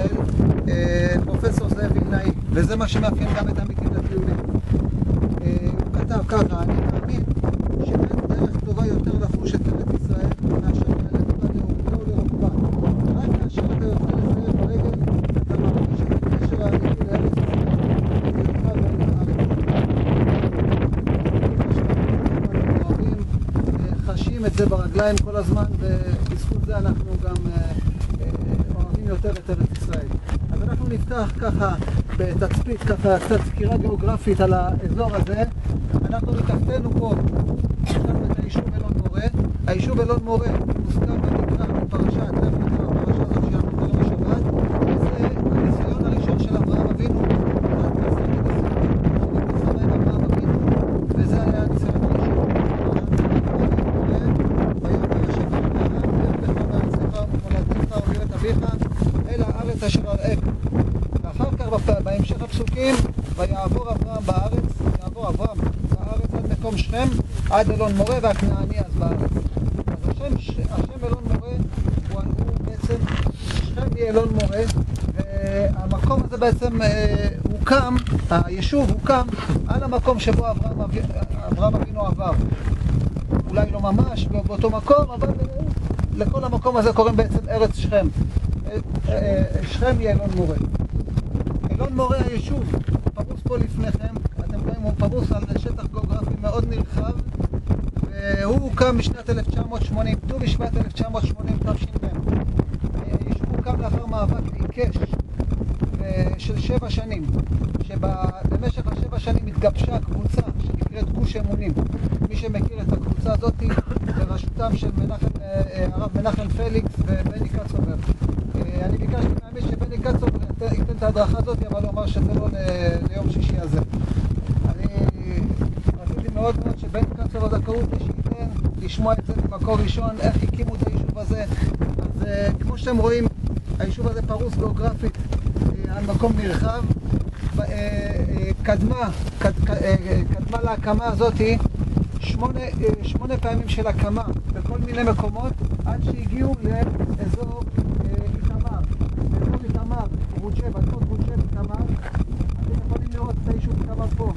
ישראל, פרופסור זאב וילנאי, וזה מה שמאפיין גם את עמיתים לטיולים. הוא כתב ככה: אני מאמין שאין דרך טובה יותר לחוש את ארץ ישראל מאשר ללכת בה לאורכה ולרוחבה. רק כאשר אתה יוצא לסייר ברגל, אתה מרגיש את הקשר האמיתי לארץ ישראל, בהיותך בארץ. חשים את זה ברגליים כל הזמן, ובזכות זה אנחנו גם אוהבים יותר את ארץ ישראל. אז אנחנו נפתח ככה בתצפית, ככה קצת סקירה גיאוגרפית על האזור הזה. אנחנו מתחתנו פה, יש לנו את היישוב אלון מורה. היישוב אלון מורה מוזכר במקרא בפרשת, הפרשה הזאת שאנחנו ביום השבת, וזה הניסיון הראשון של אברהם אבינו, וזה היה הניסיון הראשון. אל הארץ אשר אראך. ואחר כך בהמשך הפסוקים, ויעבור אברהם בארץ עד מקום שכם, עד אלון מורה, והכנעני אז בארץ. אז השם אלון מורה הוא בעצם שכם מאלון מורה, והמקום הזה בעצם הוקם, היישוב הוקם על המקום שבו אברהם אבינו עבר. אולי לא ממש באותו מקום, אבל לכל המקום הזה קוראים בעצם ארץ שכם. שכם היא אלון מורה. אלון מורה היישוב פרוס פה לפניכם, אתם רואים, הוא פרוס על שטח גיאוגרפי מאוד נרחב, והוא הוקם בשנת 1980, ט"ו בשבט 1980 תש"ם. היישוב הוקם לאחר מאבק עיקש של 7 שנים, שבמשך ה7 שנים התגבשה קבוצה שנקראת גוש אמונים. מי שמכיר את הקבוצה הזאת בראשותם של הרב מנחם פליקס ובני קצובר. אני ביקשתי מהאמת שבני קצובר ייתן את ההדרכה הזאת, אבל הוא אמר שזה לא ליום שישי הזה. אני רציתי מאוד שבני קצובר זכאות שייתן לשמוע את זה במקור ראשון, איך הקימו את היישוב הזה. אז כמו שאתם רואים, היישוב הזה פרוס גיאוגרפית על מקום נרחב. קדמה להקמה הזאת 8 פעמים של הקמה בכל מיני מקומות, עד שהגיעו לאזור איתמר. באזור איתמר, רוג'ב, אדמות רוג'ב איתמר. אתם יכולים לראות את היישוב איתמר פה,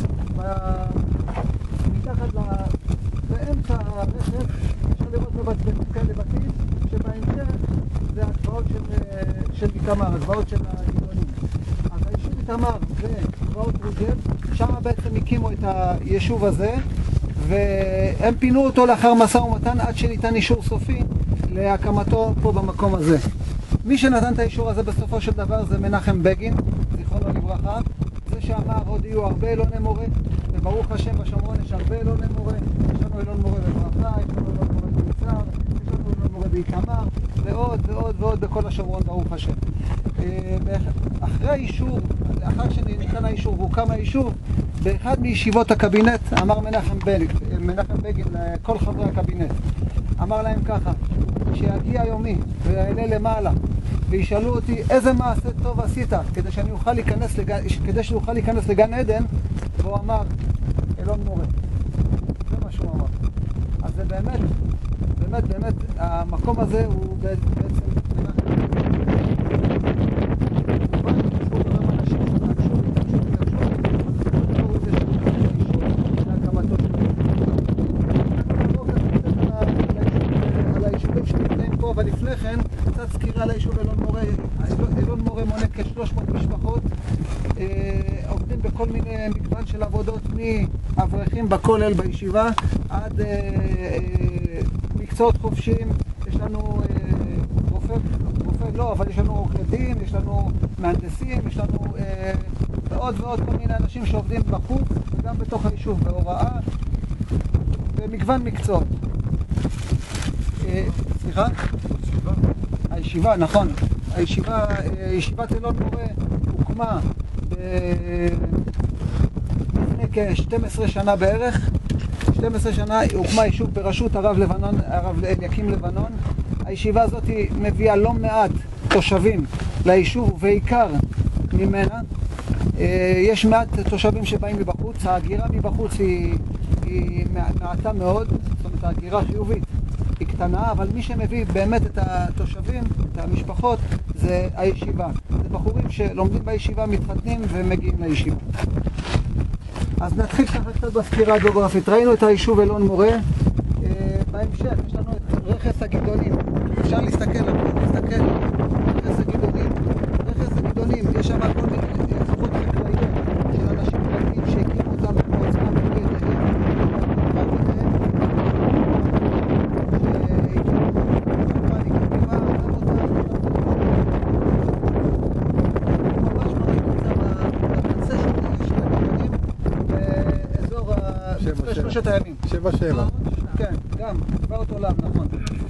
מתחת באמצע הרשת. אפשר לראות בבתים כאלה בתים, שבהמשך זה הגבעות של איתמר, הגבעות של הגדעונים. אז היישוב איתמר וגבעות רוג'ב, שם בעצם הקימו את היישוב הזה, והם פינו אותו לאחר משא ומתן עד שניתן אישור סופי להקמתו פה במקום הזה. מי שנתן את האישור הזה בסופו של דבר זה מנחם בגין, זיכרונו לברכה. זה שאמר עוד יהיו הרבה אלוני מורה, וברוך השם בשומרון יש הרבה אלוני מורה. יש לנו אלון מורה בברכה, יש לנו אלון מורה ביצהר, יש לנו אלון מורה באיתמר, ועוד ועוד ועוד בכל השומרון ברוך השם. אחרי האישור, לאחר שניתן האישור והוקם היישוב, באחד מישיבות הקבינט אמר מנחם בגין לכל חברי הקבינט, אמר להם ככה: שיגיע יומי ויעלה למעלה וישאלו אותי איזה מעשה טוב עשית כדי שאוכל להיכנס לגן עדן, והוא אמר אלון מורה. זה מה שהוא אמר. אז זה באמת המקום הזה הוא בעצם אבל לפני כן, קצת סקירה על היישוב אלון מורה. אלון מורה מונה כ-300 משפחות, עובדים בכל מיני מגוון של עבודות, מאברכים בכולל בישיבה עד מקצועות חופשיים. יש לנו רופא לא, אבל יש לנו עורכי דין, יש לנו מהנדסים, יש לנו ועוד ועוד כל מיני אנשים שעובדים בחוץ וגם בתוך היישוב, בהוראה, במגוון מקצועות. סליחה? הישיבה, נכון. ישיבת אלון מורה הוקמה לפני כ-12 שנה בערך. 12 שנה הוקמה יישוב בראשות הרב אליקים לבנון. הישיבה הזאת מביאה לא מעט תושבים ליישוב, ובעיקר ממנה. יש מעט תושבים שבאים מבחוץ. ההגירה מבחוץ היא מעטה מאוד, זאת אומרת ההגירה חיובית היא קטנה, אבל מי שמביא באמת את התושבים, את המשפחות, זה הישיבה. זה בחורים שלומדים בישיבה, מתחתנים ומגיעים לישיבה. אז נתחיל ככה קצת בסקירה הגיאוגרפית. ראינו את היישוב אלון מורה. בהמשך יש לנו את רכס הגידונים. אפשר להסתכל, רכס הגידונים. רכס הגידונים, יש שם כל מיני זכות חקלאיות של אנשים פרטיים שהקימו אותם בעצמם בידיהם. שלושת הימים. 7-7. כן, גם, גבעות עולם, נכון.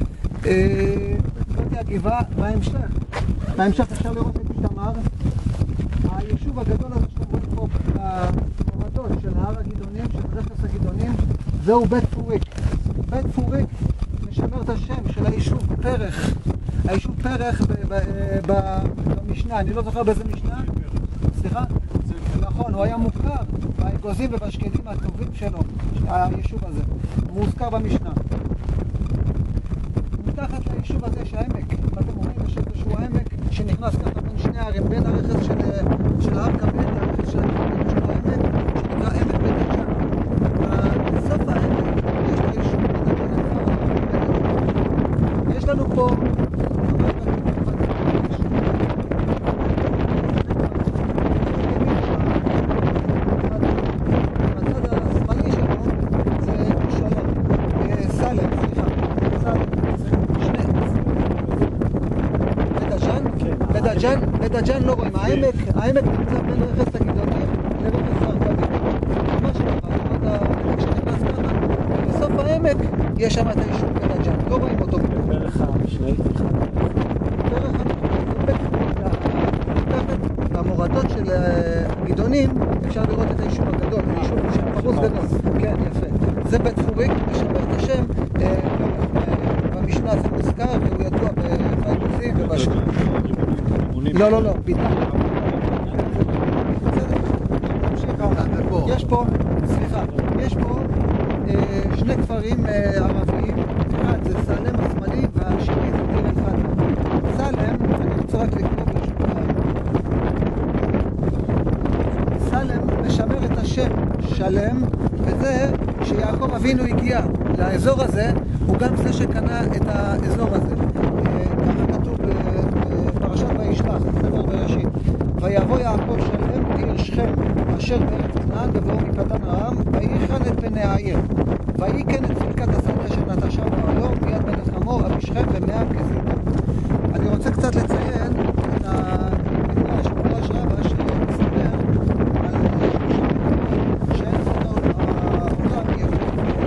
זאת הגבעה בהמשך אפשר לראות את איתמר. היישוב הגדול הזה שאתם רואים פה, המורדות של הר הגידונים, של רכס הגידונים, זהו בית פוריק. בית פוריק משמר את השם של היישוב פרח. היישוב פרח במשנה, אני לא זוכר באיזה משנה. סליחה? נכון, הוא היה מוכר באגוזים ובשקדים הטובים שלו, היישוב הזה. הוא מוזכר במשנה. מתחת ליישוב הזה יש העמק, ואתם רואים יש איזשהו העמק שנכנס ככה בין שני הערים, בין הרכס של הר כבד לרכס של העמק, שנקרא עמק בית דג'אן. בסוף העמק יש לו יישוב בית דג'אן. יש לנו פה בית דג'אן לא רואים, העמק נמצא בין רכס הגידונים לרכס הר כבד. ממש ככה, כשנכנס ככה, בסוף העמק יש שם את היישוב בית דג'אן, לא רואים אותו. פרח המשנאית. פרח המשנאית, המורדות של הגידונים, אפשר לראות את היישוב הגדול, היישוב פרוס גדול. כן, יפה. זה בית פוריק, משמר את השם, במשנה זה מוזכר, והוא ידוע באגוזים ובשקדים. לא, ביטל. יש פה שני כפרים ערביים, אחד זה סלם השמאלי והשני זה דיר אל-חטה. סלם, אני רוצה רק לקרוא ברשותך. סלם משמר את השם שלם, וזה שיעקב אבינו הגיע לאזור הזה, הוא גם זה שקנה את האזור הזה. ככה כתוב בפרשת וישלח, ספר בראשית. ויבוא יעקב שלם לעיר שכם, אשר בארץ כנען, בבואו מפדן ארם, ויחן את פני העיר. ויקן את חלקת השדה של נטשה בעלו, מיד מלך חמור, אבישכם ומאה כזיתה. אני רוצה קצת לציין את המדרש, מדרש רבה שמספר על שאין העולם יפה.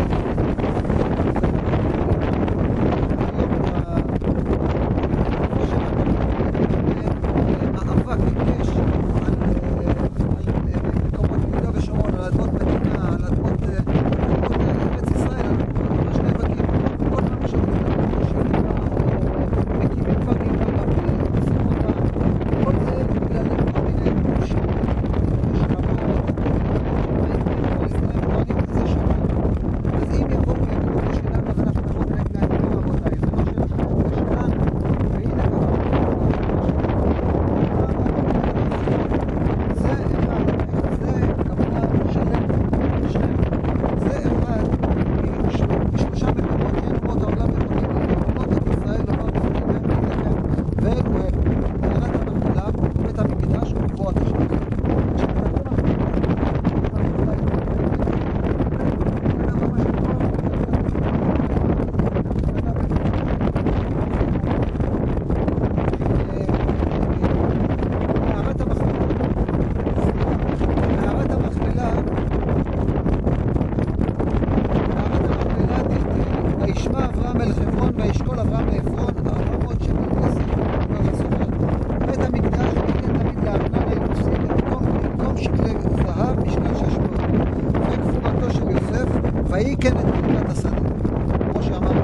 ויקן את חלקת השדה, כמו שאמרנו,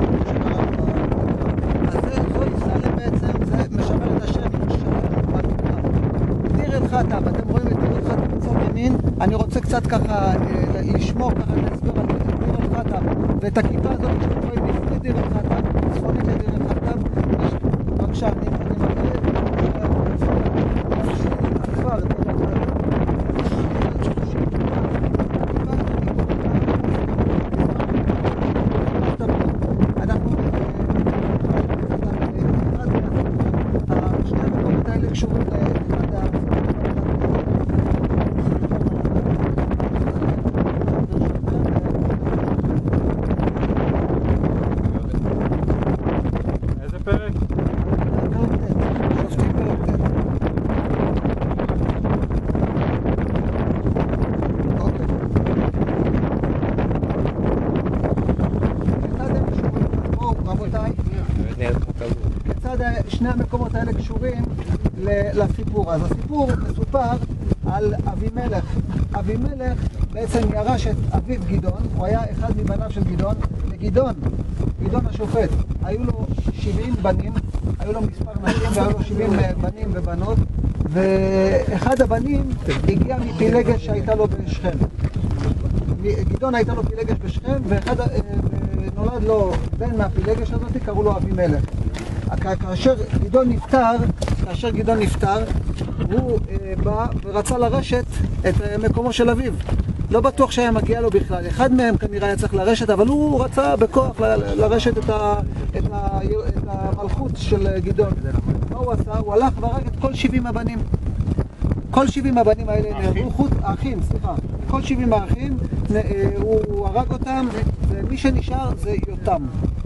אז זו סלם בעצם, זה משמר את השם שלם במקרא. דיר אל-חטה, ואתם רואים את דיר אל-חטה בצד ימין, אני רוצה קצת ככה לשמור, ככה להסביר על דיר אל-חטה, ואת הכיפה הזאת שאתם רואים לפני דיר אל-חטה, צפונית לדיר אל-חטה, בבקשה, אני מראה שני המקומות האלה קשורים לסיפור. אז הסיפור מסופר על אבימלך. אבימלך בעצם ירש את אביו גדעון, הוא היה אחד מבניו של גדעון, וגדעון, גדעון השופט, היו לו 70 בנים, היו לו מספר נשים והיו לו 70 בנים ובנות, ואחד הבנים הגיע מפילגש שהייתה לו בשכם. גדעון הייתה לו פילגש בשכם, ונולד לו בן מהפילגש הזאת, קראו לו אבימלך. כאשר גדעון נפטר, הוא בא ורצה לרשת את מקומו של אביו. לא בטוח שהיה מגיע לו בכלל. אחד מהם כנראה היה צריך לרשת, אבל הוא רצה בכוח לרשת את המלכות של גדעון. מה הוא עשה? הוא הלך והרג את כל 70 הבנים. כל 70 הבנים האלה נהרגו, כל 70 האחים, הוא הרג אותם, ומי שנשאר זה יותם.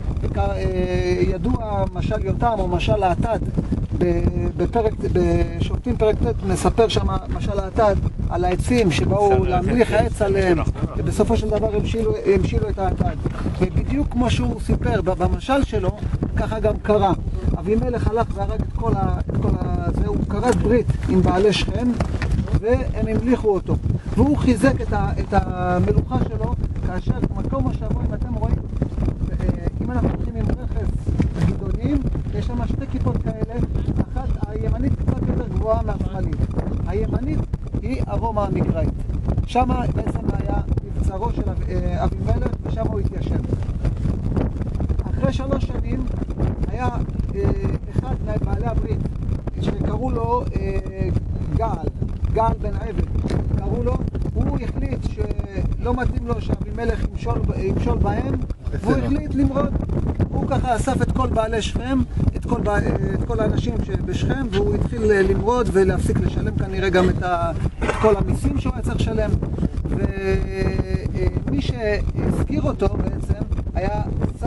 ידוע משל יותם או משל האטד, בשופטים פרק ט' מספר שם משל האטד על העצים שבאו להמליך העץ עליהם, ובסופו של דבר המשילו את האטד. ובדיוק כמו שהוא סיפר במשל שלו, ככה גם קרה. אבימלך הלך והרג את כל זה, הוא כרת ברית עם בעלי שכם, והם המליכו אותו. והוא חיזק את המלוכה שלו, כאשר מקום מושבו, אם אתם רואים, אם אנחנו הולכים עם רכס גדעונים, יש שם שתי כיפות כאלה, אחת הימנית קצת יותר גבוהה מהשמאלית. הימנית היא הרומא המקראית. שם בעצם היה מבצרו של אבימלך, ושם הוא התיישב. אחרי 3 שנים היה אחד מבעלי הברית, שקראו לו געל בן עבד, קראו לו, הוא החליט שלא מתאים לו שאבימלך ימשול בהם, והוא החליט למרוד. הוא ככה אסף את כל בעלי שכם, את כל האנשים שבשכם, והוא התחיל למרוד ולהפסיק לשלם כנראה גם את כל המיסים שהוא היה צריך לשלם. ומי שהזכיר אותו בעצם היה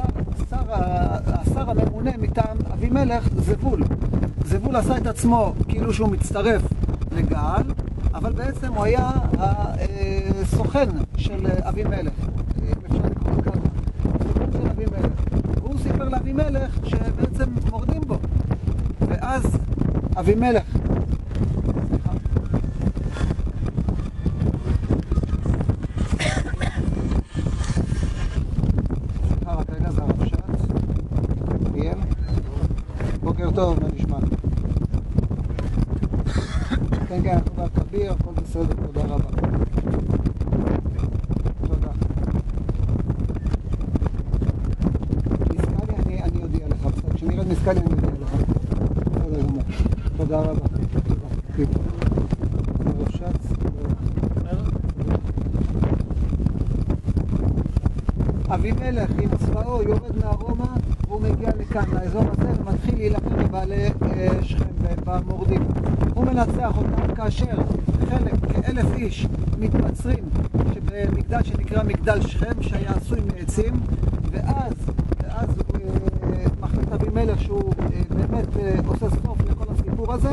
השר הממונה מטעם אבימלך, זבול. זבול עשה את עצמו כאילו שהוא מצטרף לגעל, אבל בעצם הוא היה הסוכן של אבימלך, אם אפשר לקרוא ככה, הסוכן של אבימלך. והוא סיפר לאבימלך שבעצם מורדים בו, ואז אבימלך, בוקר טוב, מה נשמע? כן, תודה כביר, הכל בסדר, תודה רבה. תודה. נסקלי, אני אודיע לך, כשנרד נסקלי אני אודיע לך. בסדר גמור. תודה רבה. אבימלך עם צבאו יורד מהרומא והוא מגיע לכאן, לאזור הזה, ומתחיל להילחם בבעלי שכם במורדים. הוא מנצח אותם כאשר חלק, כ1,000 איש מתבצרים במגדל שנקרא מגדל שכם, שהיה עשוי מעצים, ואז מחליט אבימלך שהוא באמת עושה סוף לכל הסיפור הזה.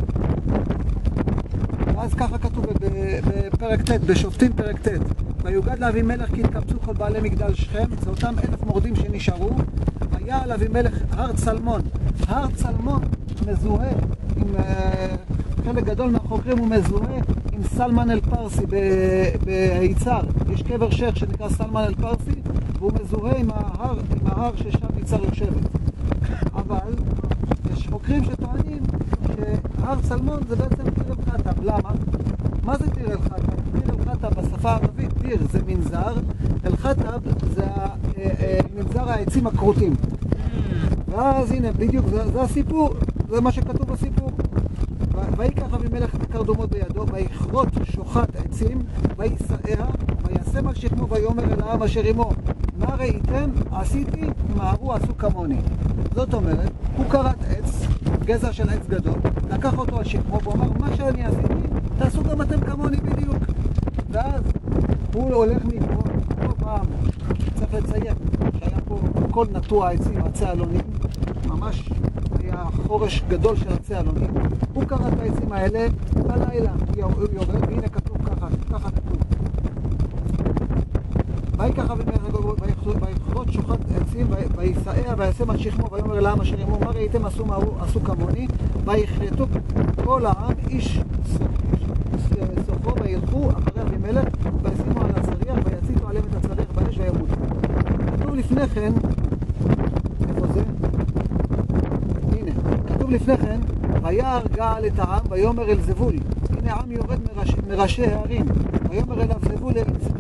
ואז ככה כתוב בפרק ט', בשופטים פרק ט', ויוגד לאבימלך כי התקבצו כל בעלי מגדל שכם, זה אותם 1,000 מורדים שנשארו. היה על אבימלך הר צלמון. הר צלמון מזוהה עם חלק גדול מהחוקרים, הוא מזוהה עם סלמן אל פרסי ביצהר. יש קבר שייח שנקרא סלמן אל פרסי, והוא מזוהה עם ההר ששם יצהר יושבת. אבל יש חוקרים שטוענים שהר צלמון זה בעצם טיר אל חטב. למה? מה זה טיר אל חטב? טיר אל חטב בשפה הערבית, טיר זה מנזר, אל חטב זה מנזר העצים הכרותים. ואז הנה, בדיוק, זה הסיפור, זה מה שכתוב בסיפור. ויקח אבימלך את הקרדומות בידו, ויכרות שוחט עצים, ויסעיה, וישם על שכמו, ויאמר אל העם אשר עמו, מה ראיתם? עשיתי, מהרו עשו כמוני. זאת אומרת, הוא כרת עץ, גזע של עץ גדול, לקח אותו על שכמו, ואומר, מה שאני עשיתי, תעשו גם אתם כמוני בדיוק. ואז הוא הולך מפה, פה פעם, צריך לציין, שהיה פה כל נטוע העצים, עצי אלונים, ממש היה חורש גדול של עצי אלונים. הוא קרא את העצים האלה בלילה, הוא יורד, והנה כתוב ככה כתוב. ויקח אבימלך ויכרות שוחט עצים ויסער וישם על שכמו ויאמר לעם אשר עמו מה ראיתם עשו כמוני ויכרתו כל העם איש סוחו וילכו אחרי אבימלך וישימו על הצריח ויציתו עליהם את הצריח באש וימותו. כתוב לפני כן, איפה זה? הנה, כתוב לפני כן וירא געל את העם ויאמר אל זבול, הנה העם יורד מראשי הערים ויאמר אליו זבול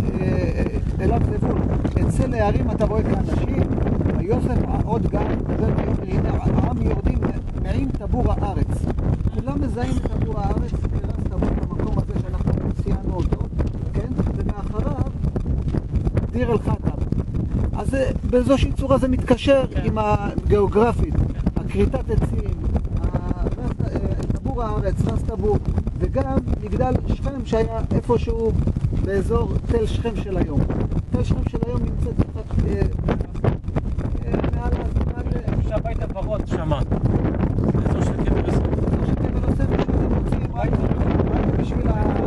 אצא להרים אתה רואה כאנשים ויוסף עוד גל ויאמר הנה העם יורדים מעין טבור הארץ. כולם מזהים את טבור הארץ כרס טבור במקום הזה שאנחנו ציינו אותו, כן? ומאחריו דיר אל חטב. אז באיזושהי צורה זה מתקשר עם הגיאוגרפית, הכריתת עצים, טבור הארץ, רס טבור, וגם מגדל שכם שהיה איפשהו באזור תל שכם של היום. תל שכם של היום נמצאת מעל שהבית הוורוד שמה. באזור של קבר יוסף. באזור של קבר יוסף, שאתם מוצאים רק בשביל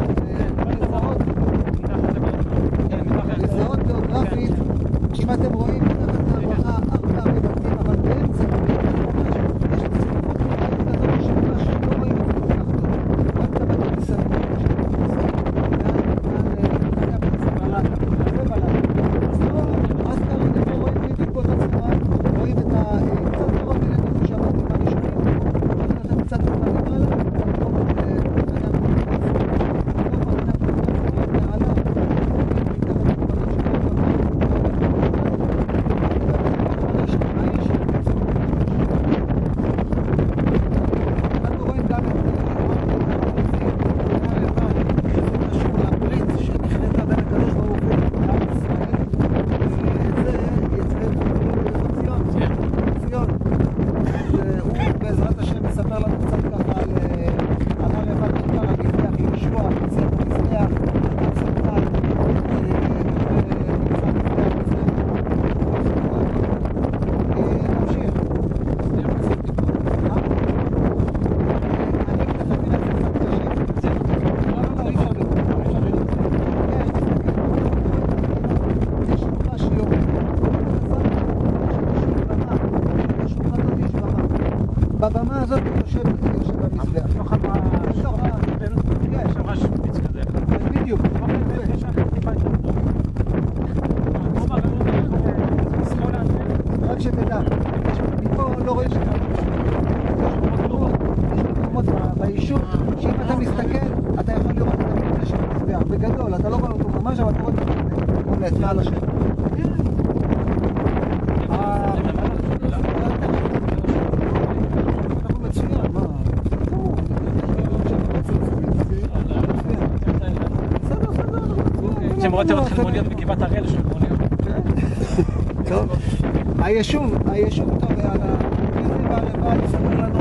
לזהות גיאוגרפית, אם אתם רואים מתחת להברכה הרבה בתים, אבל באמצע יש צפיפות כזאת שממש לא רואים את זה כך טוב. רק את הבתים מסביב. אז כרגע פה רואים בדיוק באותה צורה, רואים את קצת לראות אלינו כמו שאמרתי בראשונים, רואים קצת למעלה, בבמה הזאת יושב במזבח. יש שם רש פיץ כזה. בדיוק. רק שתדע, מפה לא רואים שאתה יש מקומות ביישוב שאם אתה מסתכל אתה יכול לראות את המבנה של המזבח בגדול, אתה לא רואה אותו ממש אבל אתה רואה את מעל השם. שמורתם אתכם מוניות בגבעת הראל של מוניות. טוב, היישוב טוב, ועל הכסף והלבד יספר לנו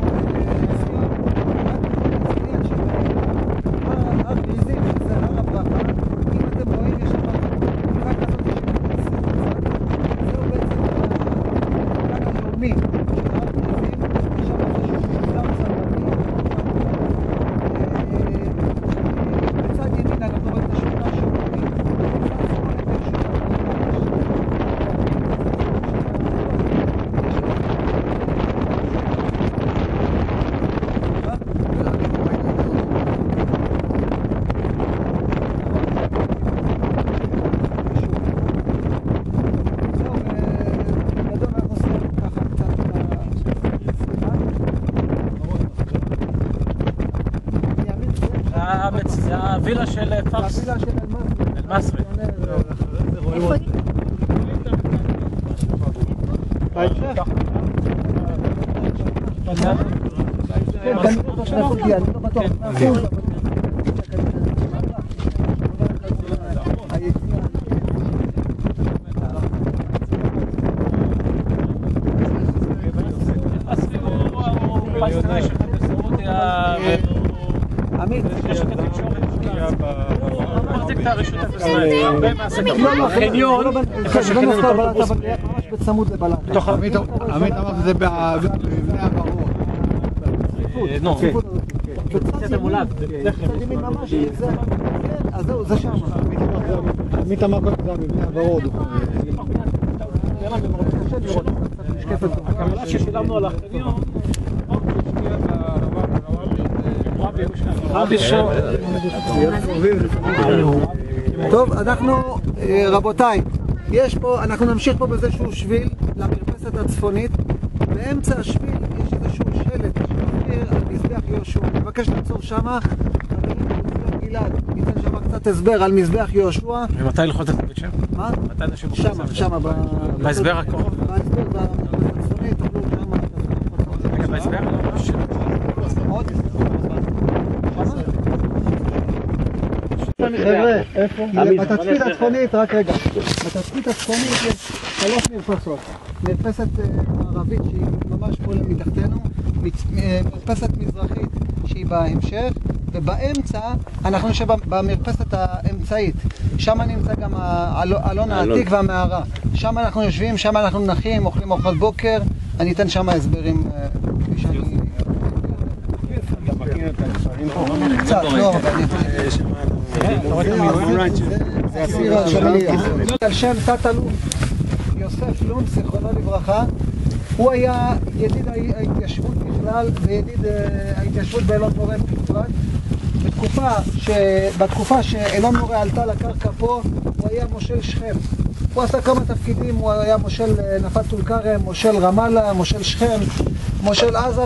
הר גריזים, שזה הר הברכה. אם אתם רואים, יש לך חלקה כזאת זהו בעצם החלק הלאומי של הר גריזים, שם זה שולם צרפתי. בצד ימין אנחנו רואים את השכונה השומרונית. זה הווילה של פרס. הווילה של אל-מסרי. איפה היא? בהמשך? אני לא בטוח. עמית, מחזיק את הרשות הפלסטינית, הרבה מהסקר. חניון, ממש בצמוד לבלט. עמית אמר שזה במבנה הברור. נו, בצד ימין ממש, אז זהו, זה שם. מית המכות זה המבנה הוורוד. הקבלה ששילמנו על החניון, טוב, אנחנו, רבותיי, יש פה, אנחנו נמשיך פה באיזשהו שביל למרפסת הצפונית. באמצע השביל יש איזשהו שלט שמסביר על מזבח יהושע. אני מבקש לעצור שמה, גלעד ייתן שמה קצת הסבר על מזבח יהושע. ומתי ללכות את בית שם? מה? מתי אנשים שמה, בהסבר הקרוב? בהסבר הצפונית, תוכלו שמה. רגע, בהסבר? עוד? חבר'ה, בתצפית הצפונית, רק רגע, בתצפית הצפונית יש 3 מרפסות. מרפסת מערבית שהיא ממש פה מתחתנו, מרפסת מזרחית שהיא בהמשך, ובאמצע אנחנו נשב במרפסת האמצעית. שם נמצא גם האלון העתיק והמערה. שם אנחנו יושבים, שם אנחנו נחים, אוכלים ארוחת בוקר. אני אתן שם הסברים כפי שאני... קצת, לא, זה הסיר השמילייה. על שם תת-אלוף יוסף לון, זיכרונו לברכה. הוא היה ידיד ההתיישבות בכלל וידיד ההתיישבות באלון מורה בפרט. בתקופה שאלון מורה עלתה לקרקע פה, הוא היה מושל שכם. הוא עשה כמה תפקידים, הוא היה מושל נפת טול כרם, מושל רמאללה, מושל שכם, מושל עזה,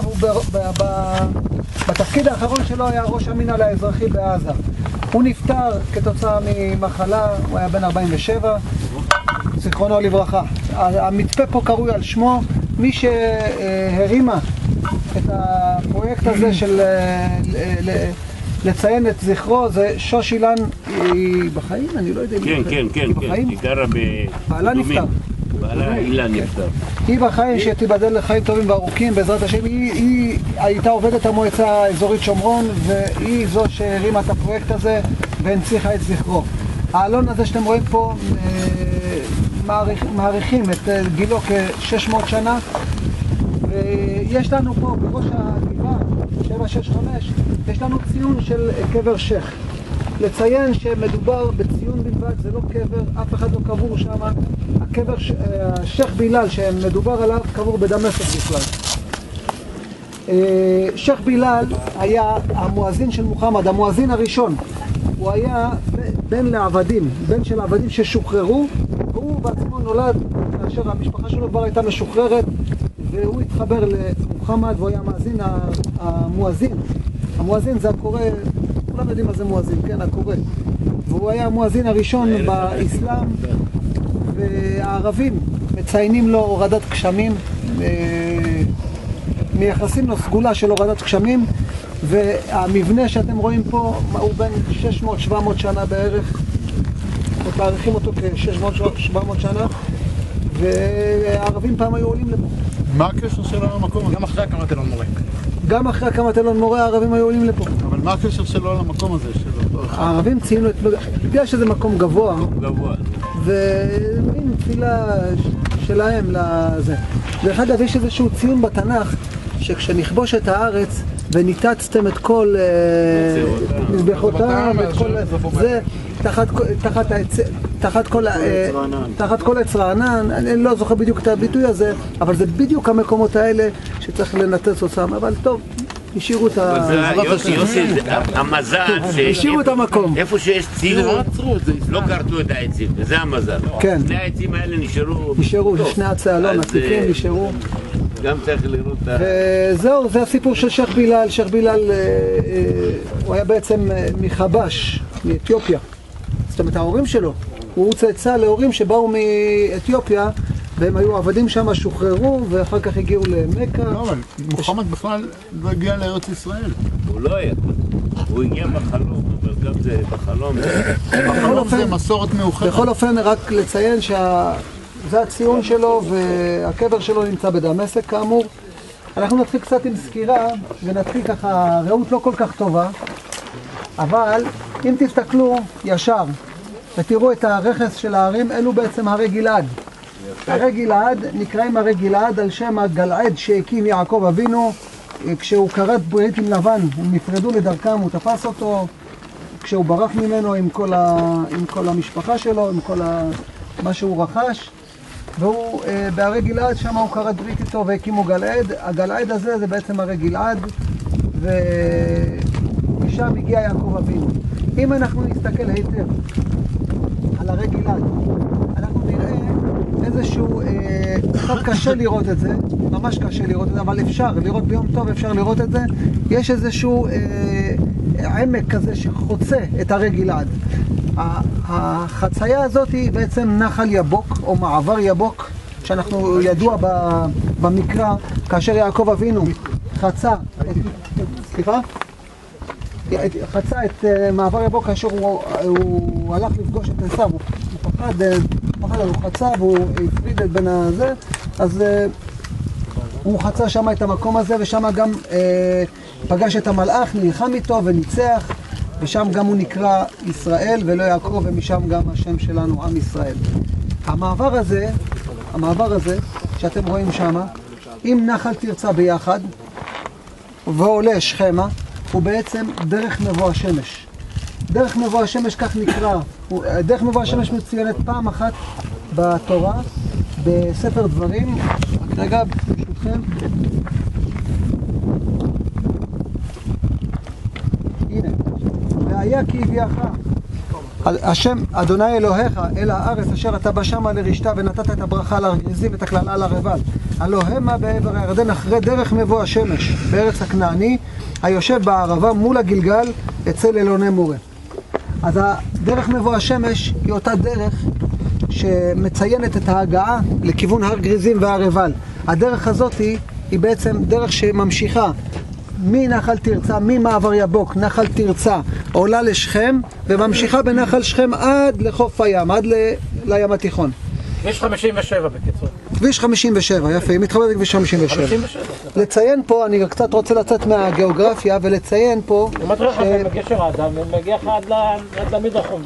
בתפקיד האחרון שלו היה ראש המינהל האזרחי בעזה. הוא נפטר כתוצאה ממחלה, הוא היה בן 47, זיכרונו לברכה. המצפה פה קרוי על שמו. מי שהרימה את הפרויקט הזה של לציין את זכרו זה שוש אילן. היא בחיים? אני לא יודע אם היא בחיים. כן, היא גרה בעלה נפטר. בעלה אילן נפטר. היא בחיים, שתיבדל לחיים טובים וארוכים בעזרת השם. היא הייתה עובדת המועצה האזורית שומרון, והיא זו שהרימה את הפרויקט הזה והנציחה את זכרו. האלון הזה שאתם רואים פה מעריכים את גילו כ-600 שנה, ויש לנו פה בראש הגבעה 765 יש לנו ציון של קבר שייח. לציין שמדובר בציון בלבד, זה לא קבר, אף אחד לא קבור שם. הקבר שייח בילאל שמדובר עליו קבור בדמשק בכלל. שייח בילאל היה המואזין של מוחמד, המואזין הראשון. הוא היה בן לעבדים, בן של עבדים ששוחררו, והוא בעצמו נולד כאשר המשפחה שלו כבר הייתה משוחררת, והוא התחבר למוחמד והוא היה מאזין המואזין. המואזין זה הקורא, כולם יודעים מה זה מואזין, כן, הקורא. והוא היה המואזין הראשון באסלאם, והערבים מציינים לו הורדת גשמים, מייחסים לו סגולה של הורדת גשמים, והמבנה שאתם רואים פה הוא בין 600-700 שנה בערך, מתאריכים אותו כ-600-700 שנה, והערבים פעם היו עולים לפה. מה הקשר שלו למקום הזה? גם אחרי הקמת אלון מורה. גם אחרי הקמת אלון מורה הערבים היו עולים לפה. אבל מה הקשר שלו למקום הזה? הערבים ציינו את... בגלל שזה מקום גבוה, ורואים תפילה שלהם לזה. דרך אגב, יש איזשהו ציון בתנ"ך, שכשנכבוש את הארץ וניתצתם את כל מזבחותם ואת כל זה, תחת כל עץ רענן, אני לא זוכר בדיוק את הביטוי הזה, אבל זה בדיוק המקומות האלה שצריך לנתץ אותם, אבל טוב, השאירו את המזל, השאירו את המקום. איפה שיש ציון, לא קרטו את העצים, וזה המזל. כן. שני העצים האלה נשארו, שני עצי אלון, עציפים נשארו. גם צריך לראות את ה... וזהו, זה הסיפור של שייח בילאל. שייח בילאל הוא היה בעצם מחבש, מאתיופיה. זאת אומרת, ההורים שלו, הוא צאצא להורים שבאו מאתיופיה, והם היו עבדים שם, שוחררו, ואחר כך הגיעו למכה. לא, אבל מוחמד בכלל לא הגיע לארץ ישראל. הוא לא היה. הוא הגיע בחלום, אבל גם זה בחלום. בחלום זה מסורת מאוחרת. בכל אופן, רק לציין זה הציון שלו, והקבר שלו נמצא בדמשק כאמור. אנחנו נתחיל קצת עם סקירה, ונתחיל ככה, ראות לא כל כך טובה, אבל אם תסתכלו ישר ותראו את הרכס של ההרים, אלו בעצם הרי גלעד. הרי גלעד נקראים הרי גלעד על שם הגלעד שהקים יעקב אבינו כשהוא כרת ברית עם לבן. הם נפרדו לדרכם, הוא תפס אותו כשהוא ברח ממנו עם כל המשפחה שלו, עם כל מה שהוא רכש. והוא בהרי גלעד, שם הוא כרת ברית איתו והקימו גלעד. הגלעד הזה זה בעצם הרי גלעד, ומשם הגיע יעקב אבינו. אם אנחנו נסתכל היטב על הרי גלעד, אנחנו נראה איזשהו, קצת קשה לראות את זה, ממש קשה לראות את זה, אבל אפשר לראות ביום טוב, אפשר לראות את זה. יש איזשהו עמק כזה שחוצה את הרי גלעד. החצייה הזאת היא בעצם נחל יבוק או מעבר יבוק, שאנחנו ידוע במקרא, כאשר יעקב אבינו חצה את מעבר יבוק, כאשר הוא הלך לפגוש את עשיו, הוא פחד, הוא חצה והוא הפריד את בין הזה, אז הוא חצה שם את המקום הזה, ושם גם פגש את המלאך, נלחם איתו וניצח, ושם גם הוא נקרא ישראל ולא יעקב, ומשם גם השם שלנו עם ישראל. המעבר הזה שאתם רואים שם, עם נחל תרצה ביחד ועולה שכמה, הוא בעצם דרך מבוא השמש. דרך מבוא השמש כך נקרא, דרך מבוא השמש מצוינת פעם אחת בתורה, בספר דברים. רק רגע, ברשותכם. הנה, והיה כי הביאך השם אדוני אלוהיך אל הארץ אשר אתה בא שמה לרשתה, ונתת את הברכה לגריזים ואת הקללה על הרבל. הלא המה בעבר הירדן אחרי דרך מבוא השמש בארץ הכנעני היושב בערבה מול הגלגל אצל אלוני מורה. אז דרך מבוא השמש היא אותה דרך שמציינת את ההגעה לכיוון הר גריזים והרבל. הדרך הזאת היא בעצם דרך שממשיכה מנחל תרצה, ממעבר יבוק, נחל תרצה, עולה לשכם וממשיכה בנחל שכם עד לחוף הים, עד לים התיכון. כביש 57 בקיצור. כביש 57, יפה, היא מתחברת לכביש 57. לציין פה, אני קצת רוצה לצאת מהגיאוגרפיה ולציין פה אם את רואה לך בגשר האדם, מגיע לך עד למדרחוב.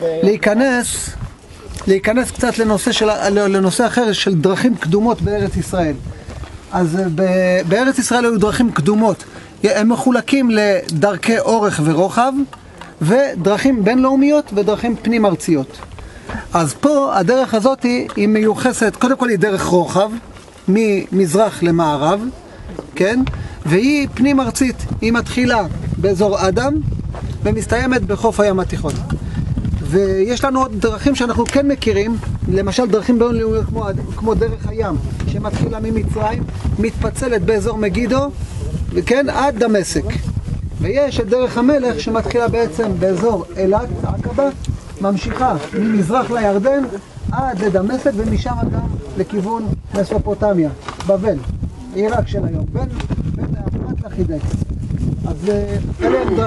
להיכנס קצת לנושא אחר של דרכים קדומות בארץ ישראל. אז בארץ ישראל היו דרכים קדומות. הם מחולקים לדרכי אורך ורוחב, ודרכים בינלאומיות ודרכים פנים ארציות. אז פה הדרך הזאת היא מיוחסת, קודם כל היא דרך רוחב, ממזרח למערב, כן? והיא פנים ארצית, היא מתחילה באזור אדם, ומסתיימת בחוף הים התיכון. ויש לנו עוד דרכים שאנחנו כן מכירים, למשל דרכים בינלאומיות כמו דרך הים, שמתחילה ממצרים, מתפצלת באזור מגידו, וכן, עד דמשק. ויש את דרך המלך שמתחילה בעצם באזור אילת, עקבה, ממשיכה ממזרח לירדן עד לדמשק, ומשם גם לכיוון מסופוטמיה, בבל, עיראק של היום, בין אפרת לחידקס. אז אלה הם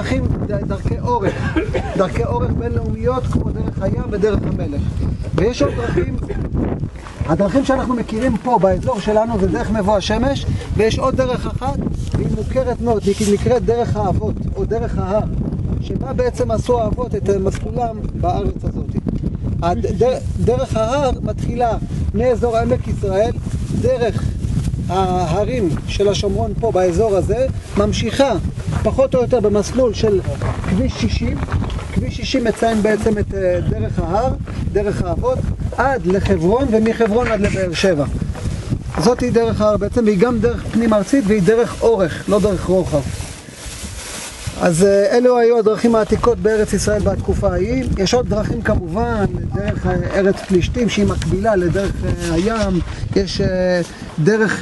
דרכי אורך בינלאומיות כמו דרך הים ודרך המלך. ויש עוד דרכים, הדרכים שאנחנו מכירים פה באזור שלנו זה דרך מבוא השמש, ויש עוד דרך אחת, והיא מוכרת מאוד, היא נקראת דרך האבות או דרך ההר, שבה בעצם עשו האבות את מסלולם בארץ הזאת. דרך ההר מתחילה מאזור עמק ישראל, דרך ההרים של השומרון פה באזור הזה, ממשיכה פחות או יותר במסלול של כביש 60. כביש 60 מציין בעצם את דרך ההר, דרך האבות, עד לחברון, ומחברון עד לבאר שבע. זאת היא דרך ההר בעצם, והיא גם דרך פנים ארצית, והיא דרך אורך, לא דרך רוחב. אז אלו היו הדרכים העתיקות בארץ ישראל בתקופה ההיא. יש עוד דרכים כמובן, דרך ארץ פלישתים שהיא מקבילה לדרך הים, יש דרך...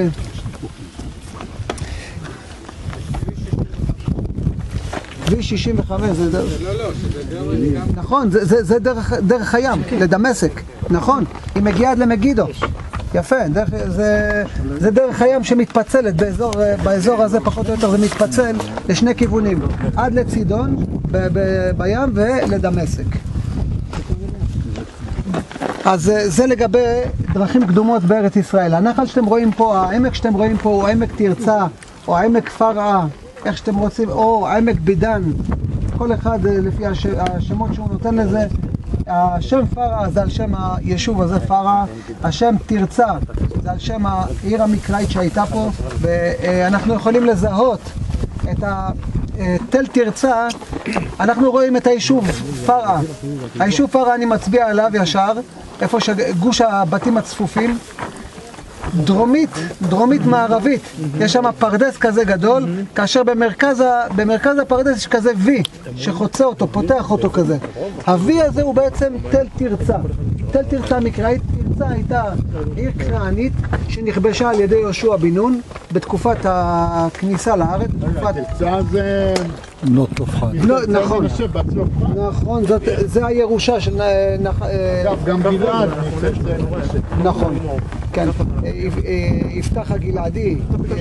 כביש 65 זה דרך... נכון, זה דרך הים, לדמשק, נכון, היא מגיעה עד למגידו. יפה, זה דרך הים שמתפצלת באזור הזה, פחות או יותר זה מתפצל לשני כיוונים, עד לצידון בים ולדמשק. אז זה לגבי דרכים קדומות בארץ ישראל. הנחל שאתם רואים פה, העמק שאתם רואים פה הוא עמק תרצה, או עמק פרעה, איך שאתם רוצים, או עמק בידן, כל אחד לפי השמות שהוא נותן לזה. השם פרעה זה על שם היישוב הזה פרעה, השם תרצה זה על שם העיר המקראית שהייתה פה, ואנחנו יכולים לזהות תל תרצה, אנחנו רואים את היישוב פרעה. היישוב פרעה, אני מצביע עליו ישר, איפה שגוש הבתים הצפופים. דרומית מערבית, יש שם פרדס כזה גדול, כאשר במרכז הפרדס יש כזה וי שחוצה אותו, פותח אותו כזה. הוי הזה הוא בעצם תל תרצה. תל תרצה מקראית, תרצה הייתה עיר כנענית שנכבשה על ידי יהושע בן נון בתקופת הכניסה לארץ. תרצה זה בנות צלפחד. נכון, נכון, זה הירושה של גם גלעד. נכון, כן, יפתח הגלעדי,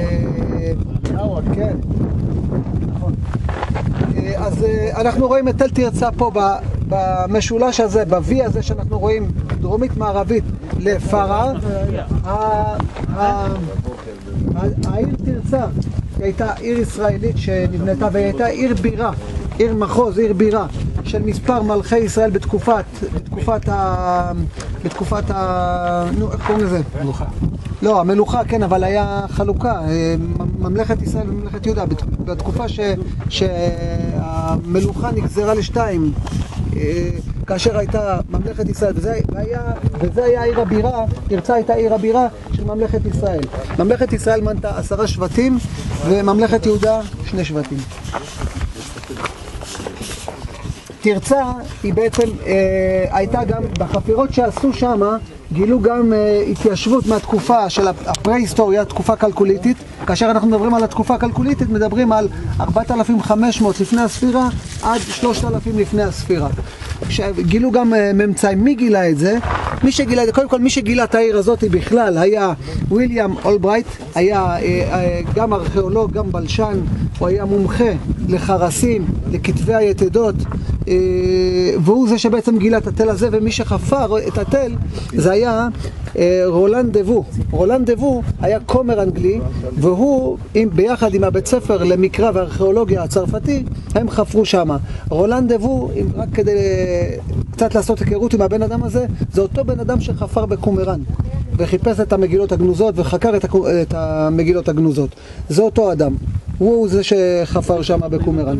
כן, נכון. אז אנחנו רואים את תל תרצה פה במשולש הזה, בוי הזה שאנחנו רואים דרומית מערבית לפרעה. העיר תרצה הייתה עיר ישראלית שנבנתה והיא הייתה עיר בירה, עיר מחוז, עיר בירה של מספר מלכי ישראל בתקופת נו, איך קוראים לזה? מלוכה. לא, המלוכה, כן, אבל היה חלוקה, ממלכת ישראל וממלכת יהודה, בתקופה שהמלוכה נגזרה לשתיים, כאשר הייתה ממלכת ישראל, וזה היה עיר הבירה, תרצה הייתה עיר הבירה של ממלכת ישראל. ממלכת ישראל מנתה 10 שבטים, וממלכת יהודה 2 שבטים. תרצה היא בעצם הייתה גם בחפירות שעשו שם, גילו גם התיישבות מהתקופה של הפרה-היסטוריה, תקופה קלקוליתית. כאשר אנחנו מדברים על התקופה הקלקוליתית, מדברים על 4,500 לפני הספירה עד 3,000 לפני הספירה. גילו גם ממצאים. מי גילה את זה? קודם כל מי שגילה את העיר הזאת בכלל היה וויליאם אולברייט, היה גם ארכיאולוג, גם בלשן, הוא היה מומחה לחרסים, לכתבי היתדות, והוא זה שבעצם גילה את התל הזה, ומי שחפר את התל זה היה רולן דבו. רולן דבו היה כומר אנגלי, והוא ביחד עם הבית ספר למקרא וארכיאולוגיה הצרפתי, הם חפרו שם. רולן דבו, רק כדי קצת לעשות היכרות עם הבן אדם הזה, זה אותו בן אדם שחפר בקומראן וחיפש את המגילות הגנוזות וחקר את המגילות הגנוזות. זה אותו אדם, הוא זה שחפר שם בקומראן.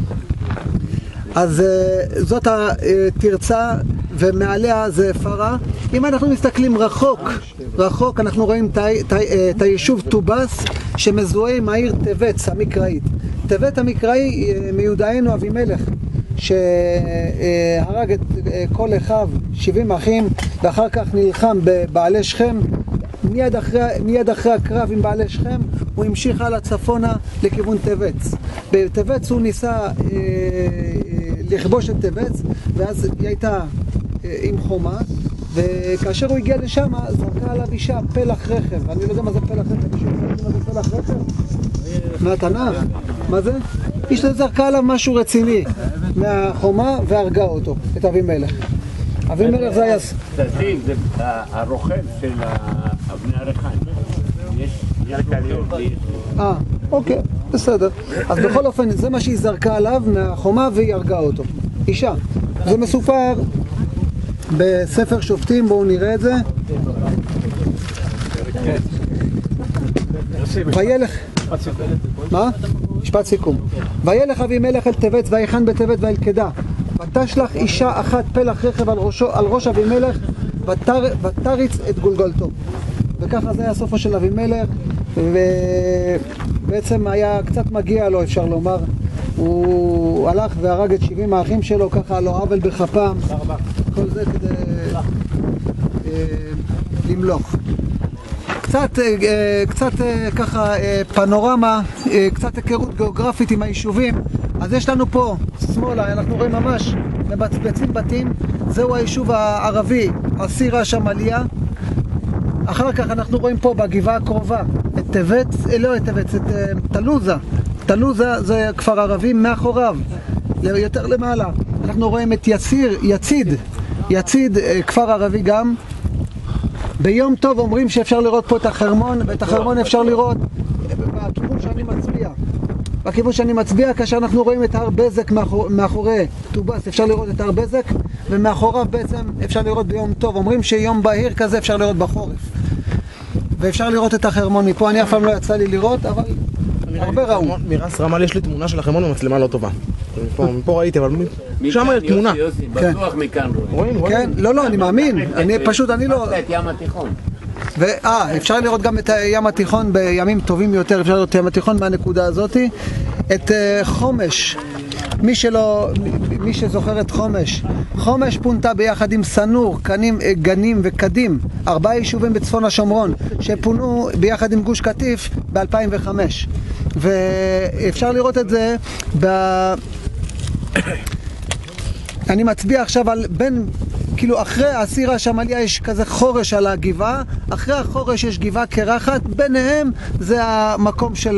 אז זאת התרצה, ומעליה זה פרעה. אם אנחנו מסתכלים רחוק אנחנו רואים את היישוב טובס שמזוהה עם העיר טבת המקראית. טבת המקראי מיודענו אבימלך שהרג את כל אחיו 70 אחים, ואחר כך נלחם בבעלי שכם. מיד אחרי הקרב עם בעלי שכם הוא המשיך הלאה צפונה לכיוון טבץ. בטבץ הוא ניסה לכבוש את טבץ, ואז היא הייתה עם חומה, וכאשר הוא הגיע לשם זרקה עליו אישה פלח רכב. אני לא יודע מה זה פלח רכב, מישהו יודע מה זה פלח רכב? מהתנ"ך? מה זה? איש זרקה עליו משהו רציני מהחומה והרגה אותו, את אבימלך. אבימלך זה היה... לדעתי, זה הרוכל של אבני הריחיים. יש קליות. אוקיי, בסדר. אז בכל אופן, זה מה שהיא זרקה עליו מהחומה והיא הרגה אותו. אישה. זה מסופר בספר שופטים, בואו נראה את זה. וילך... מה? משפט סיכום. וילך אבימלך אל טבת ויחן בטבת וילכדה. ותשלח אישה אחת פלח רכב על ראש אבימלך ותריץ את גולגולתו. וככה זה היה סופו של אבימלך, ובעצם היה קצת מגיע לו, אפשר לומר. הוא הלך והרג את 70 האחים שלו, ככה לא עוול בכפם. כל זה כדי למלוך. קצת ככה פנורמה, קצת היכרות גיאוגרפית עם היישובים. אז יש לנו פה שמאלה, אנחנו רואים ממש מבצבצים בתים. זהו היישוב הערבי, הסירה שמליה. אחר כך אנחנו רואים פה בגבעה הקרובה את טבת, לא את טבת, את תלוזה. תלוזה זה כפר ערבי מאחוריו, יותר למעלה. אנחנו רואים את יציד, כפר ערבי גם. ביום טוב אומרים שאפשר לראות פה את החרמון, ואת החרמון אפשר לראות בכיוון שאני מצביע, כאשר אנחנו רואים את הר בזק מאחורי טובס, אפשר לראות את הר בזק, ומאחוריו בעצם אפשר לראות ביום טוב. אומרים שיום בהיר כזה אפשר לראות בחורף, ואפשר לראות את החרמון מפה. אני אף פעם לא יצא לי לראות, אבל הרבה ראו. מרס רמל יש לי תמונה של החרמון במצלמה לא טובה. מפה ראיתי, אבל שם יש תמונה. יוסי, בטוח מכאן רואים. כן, לא, אני מאמין. אני לא... את ים התיכון. אפשר לראות גם את הים התיכון בימים טובים יותר, אפשר לראות את הים התיכון מהנקודה הזאת. את חומש, מי שזוכר את חומש פונתה ביחד עם סנור, גנים וקדים, 4 יישובים בצפון השומרון, שפונו ביחד עם גוש קטיף ב-2005. ואפשר לראות את זה אני מצביע עכשיו על כאילו אחרי הסיר השמליה יש כזה חורש על הגבעה, אחרי החורש יש גבעה קרחת, ביניהם זה המקום של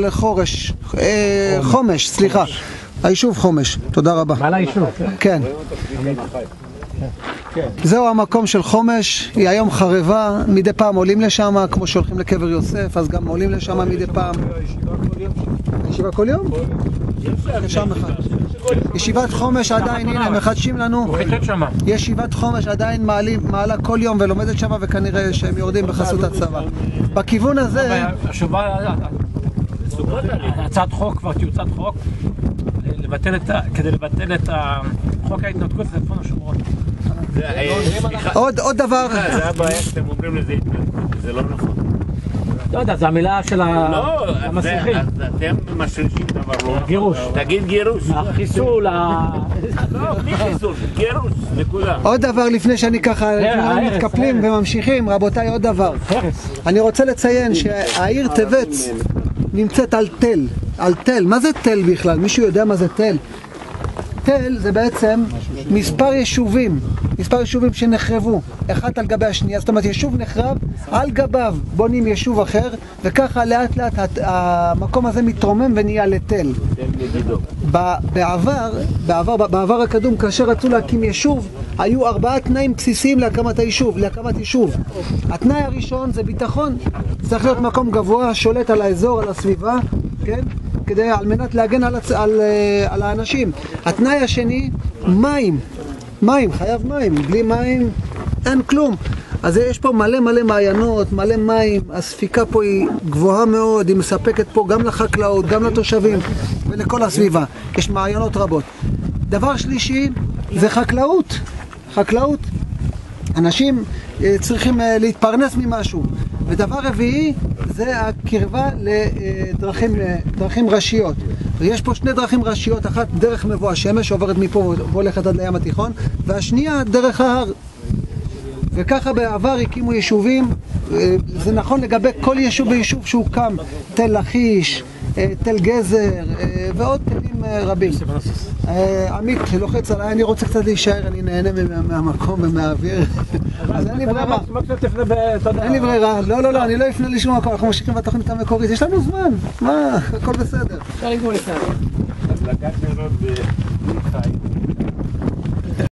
חומש, סליחה. היישוב חומש, תודה רבה. מעל היישוב. כן. זהו המקום של חומש, היא היום חרבה, מדי פעם עולים לשם, כמו שהולכים לקבר יוסף, אז גם עולים לשם מדי פעם. ישיבה כל יום? שם אחד. ישיבת חומש עדיין, הנה, מחדשים לנו. ישיבת חומש עדיין מעלה כל יום ולומדת שם, וכנראה שהם יורדים בחסות הצבא. בכיוון הזה... הצעת חוק, כבר טיוטת חוק, כדי לבטל את חוק ההתנתקות לצפון השומרון. עוד דבר... זה הבעיה שאתם אומרים לזה, זה לא נכון. לא יודע, זה המילה של המסריחים. אתם משרישים דבר לא. גירוש. תגיד גירוש. החיסול, לא, בלי חיסול, גירוש, נקודה. עוד דבר לפני שאני ככה מתקפלים וממשיכים, רבותיי, עוד דבר. אני רוצה לציין שהעיר טבת נמצאת על תל. מה זה תל בכלל? מישהו יודע מה זה תל? תל זה בעצם מספר יישובים שנחרבו אחד על גבי השנייה, זאת אומרת יישוב נחרב, על גביו בונים יישוב אחר, וככה לאט לאט המקום הזה מתרומם ונהיה לתל. בעבר הקדום, כאשר רצו להקים יישוב, היו 4 תנאים בסיסיים להקמת יישוב. התנאי הראשון זה ביטחון, צריך להיות מקום גבוה, שולט על האזור, על הסביבה, כן? על מנת להגן על האנשים. התנאי השני, מים, חייב מים, בלי מים אין כלום. אז יש פה מלא מעיינות, מלא מים, הספיקה פה היא גבוהה מאוד, היא מספקת פה גם לחקלאות, גם לתושבים ולכל הסביבה. יש מעיינות רבות. דבר שלישי זה חקלאות. אנשים צריכים להתפרנס ממשהו. ודבר רביעי זה הקרבה לדרכים ראשיות. ויש פה 2 דרכים ראשיות, אחת דרך מבוא השמש שעוברת מפה והולכת עד לים התיכון, והשנייה דרך ההר. וככה בעבר הקימו יישובים, זה נכון לגבי כל יישוב ויישוב שהוקם, תל לכיש, תל גזר ועוד תלים רבים. עמית לוחץ עליי, אני רוצה קצת להישאר, אני נהנה מהמקום ומהאוויר. אז אין לי ברירה. לא, אני לא אפנה לשום מקום, אנחנו ממשיכים בתוכנית המקורית, יש לנו זמן, מה, הכל בסדר. אפשר לגמור לפני. אז לקחת לראות בחי.